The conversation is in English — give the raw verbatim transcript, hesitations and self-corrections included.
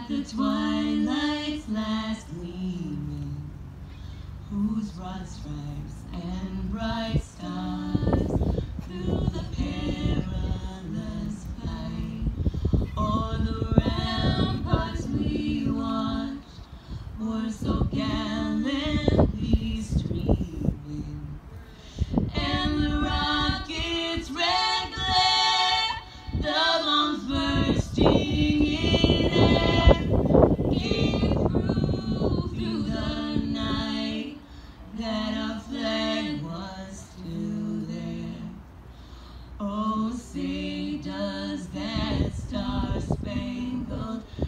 the twilight's last gleaming, whose broad stripes and bright stars through the perilous fight o'er the ramparts we watched were so gallantly streaming, and the rocket's red glare, the bombs bursting in air, gave proof through the night that our flag was still there. Oh, say does that star-spangled